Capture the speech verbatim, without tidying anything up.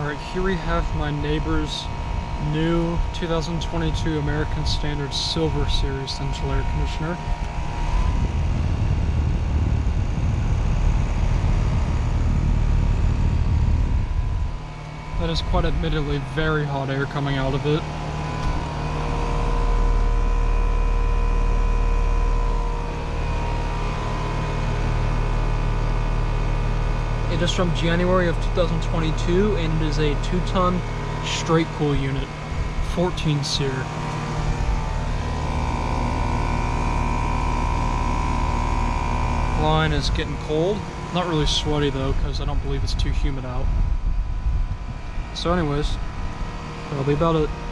Alright, here we have my neighbor's new two thousand twenty-two American Standard Silver Series central air conditioner. That is quite admittedly very hot air coming out of it. It is from January of two thousand twenty-two, and it is a two ton straight cool unit, fourteen SEER. Line is getting cold. Not really sweaty though, because I don't believe it's too humid out. So anyways, that'll be about it.